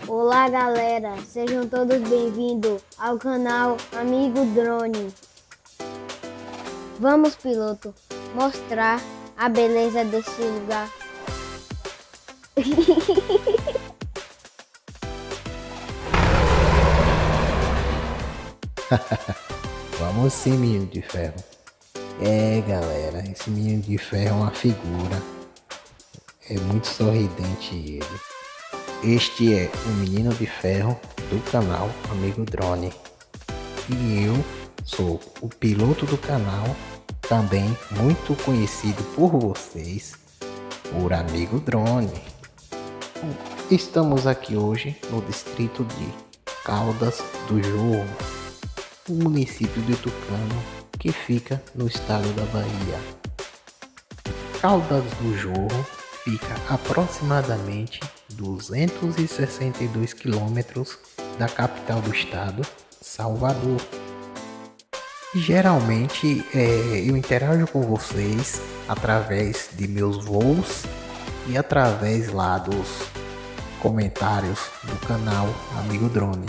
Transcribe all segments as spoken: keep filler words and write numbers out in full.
Olá galera, sejam todos bem-vindos ao canal Amigo Drone. Vamos, piloto, mostrar a beleza desse lugar. Vamos sim, menino de ferro. É galera, esse menino de ferro é uma figura. É muito sorridente ele. Este é o menino de ferro do canal Amigo Drone. E eu sou o piloto do canal, também muito conhecido por vocês por Amigo Drone. Estamos aqui hoje no distrito de Caldas do Jorro, o município de Tucano, que fica no estado da Bahia. Caldas do Jorro fica aproximadamente duzentos e sessenta e dois quilômetros da capital do estado, Salvador. E, geralmente é, eu interajo com vocês através de meus voos e através lá dos comentários do canal Amigo Drone.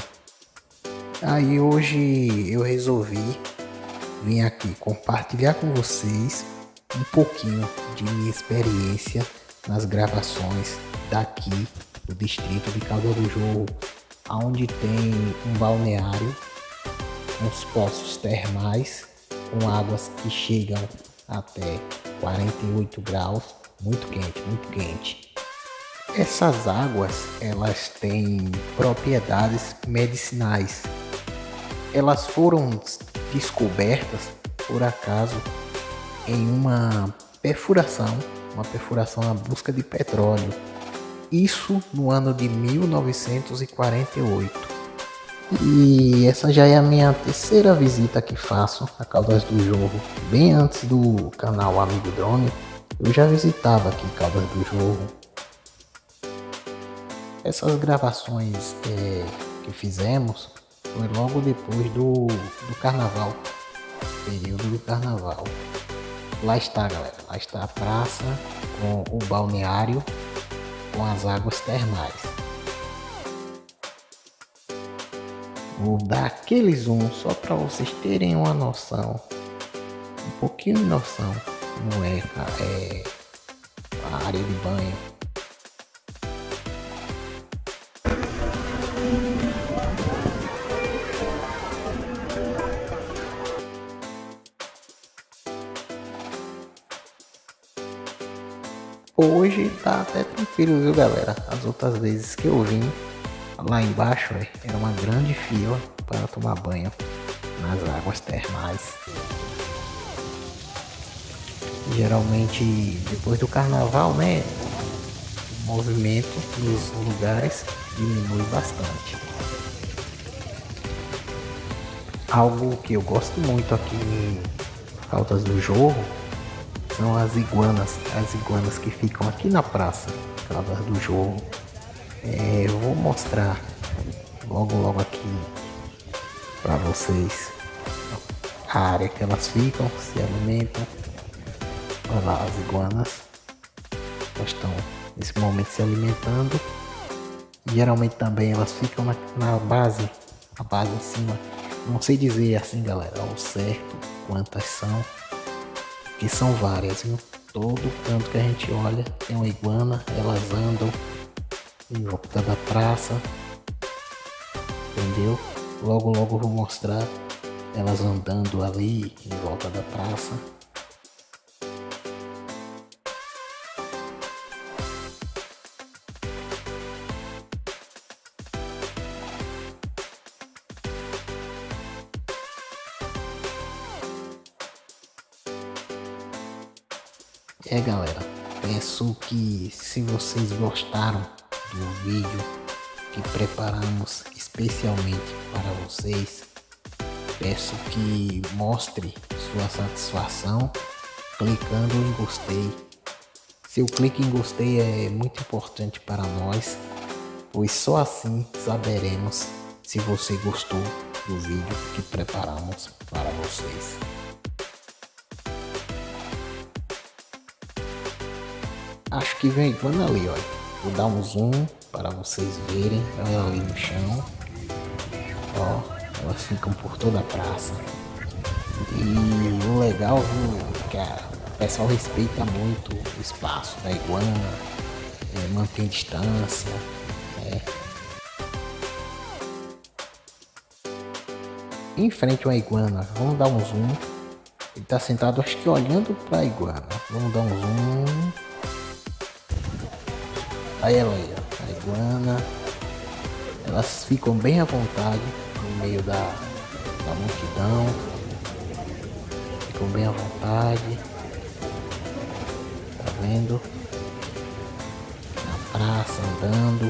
Aí hoje eu resolvi vir aqui compartilhar com vocês um pouquinho de minha experiência nas gravações daqui do distrito de Caldas do Jorro, onde tem um balneário, uns poços termais com águas que chegam até quarenta e oito graus, muito quente, muito quente. Essas águas, elas têm propriedades medicinais. Elas foram descobertas por acaso em uma perfuração, uma perfuração na busca de petróleo. Isso no ano de mil novecentos e quarenta e oito. E essa já é a minha terceira visita que faço a Caldas do Jorro. Bem antes do canal Amigo Drone, eu já visitava aqui Caldas do Jorro. Essas gravações é, que fizemos foi logo depois do, do carnaval, período do carnaval. Lá está, galera, lá está a praça com o balneário com as águas termais. Vou dar aquele zoom só para vocês terem uma noção, um pouquinho de noção como é, é a área de banho. Hoje tá até tranquilo, viu galera? As outras vezes que eu vim lá embaixo é, era uma grande fila para tomar banho nas águas termais. Geralmente depois do carnaval, né, o movimento nos lugares diminui bastante. Algo que eu gosto muito aqui em Caldas do Jorro são as iguanas, as iguanas que ficam aqui na praça Caldas do Jorro. É, eu vou mostrar logo logo aqui para vocês a área que elas ficam, se alimentam. Olha lá, as iguanas elas estão nesse momento se alimentando. Geralmente também elas ficam na, na base, a base em cima. Não sei dizer assim, galera, ao certo quantas são, que são várias, viu? Todo canto que a gente olha tem uma iguana, elas andam em volta da praça, entendeu? Logo logo eu vou mostrar elas andando ali em volta da praça. É galera, peço que se vocês gostaram do vídeo que preparamos especialmente para vocês, peço que mostre sua satisfação clicando em gostei. Seu clique em gostei é muito importante para nós, pois só assim saberemos se você gostou do vídeo que preparamos para vocês. Acho que vem iguana ali, olha. Vou dar um zoom para vocês verem. Olha ali no chão. Ó, elas ficam por toda a praça. E o legal, viu, que a, o pessoal respeita muito o espaço da iguana, é, mantém distância. É. Em frente a uma iguana, vamos dar um zoom. Ele está sentado, acho que olhando para a iguana. Vamos dar um zoom. Aí ela aí, ó, a iguana. Elas ficam bem à vontade no meio da, da multidão. Ficam bem à vontade. Tá vendo? Na praça, andando.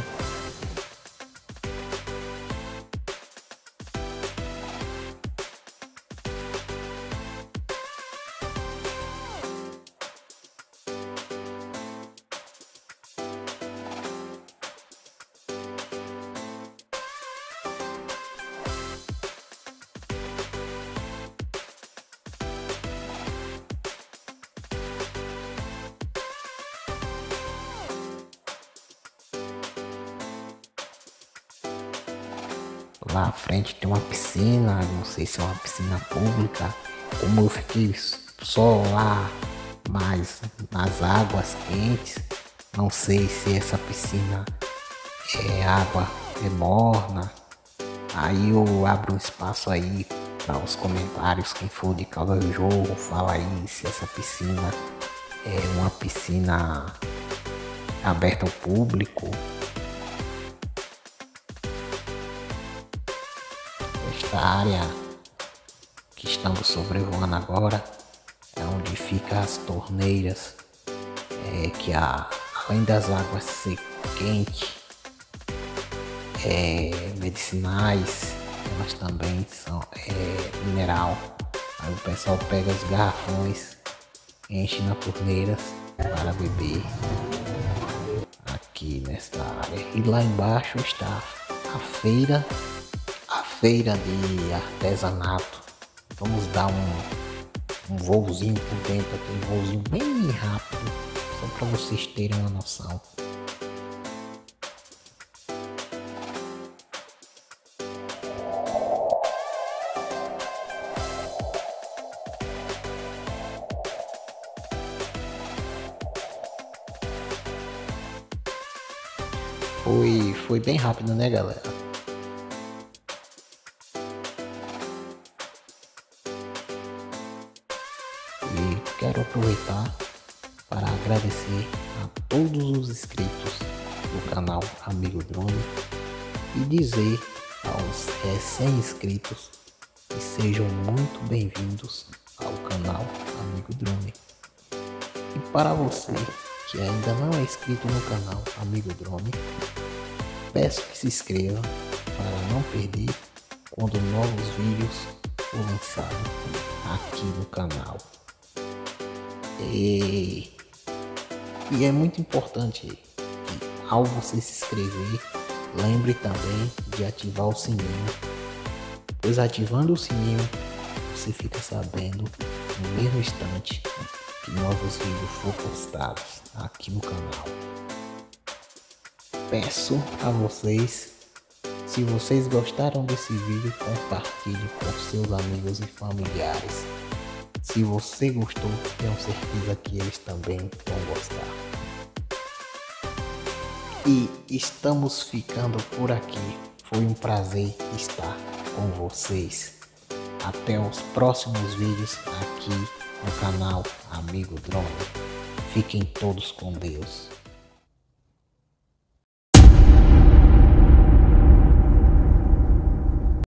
Lá à frente tem uma piscina, não sei se é uma piscina pública. Como eu fiquei só lá, mas nas águas quentes, não sei se essa piscina é água é morna. Aí eu abro um espaço aí para os comentários, quem for de Caldas do Jorro, fala aí se essa piscina é uma piscina aberta ao público. Esta área que estamos sobrevoando agora é onde ficam as torneiras, é, que a, além das águas ser quentes, é, medicinais, elas também são é, mineral. Aí o pessoal pega os garrafões, enche na torneiras para beber aqui nesta área. E lá embaixo está a feira feira de artesanato. Vamos dar um, um voozinho por dentro, aquele voozinho bem rápido, só para vocês terem uma noção. Foi, foi bem rápido, né, galera? E quero aproveitar para agradecer a todos os inscritos do canal Amigo Drone e dizer aos recém-inscritos que sejam muito bem-vindos ao canal Amigo Drone. E para você que ainda não é inscrito no canal Amigo Drone, peço que se inscreva para não perder quando novos vídeos for lançados aqui no canal. E, e é muito importante que ao você se inscrever, lembre também de ativar o sininho, pois ativando o sininho você fica sabendo no mesmo instante que novos vídeos for postados aqui no canal. Peço a vocês, se vocês gostaram desse vídeo, compartilhe com seus amigos e familiares. Se você gostou, tenho certeza que eles também vão gostar. E estamos ficando por aqui. Foi um prazer estar com vocês. Até os próximos vídeos aqui no canal Amigo Drone. Fiquem todos com Deus.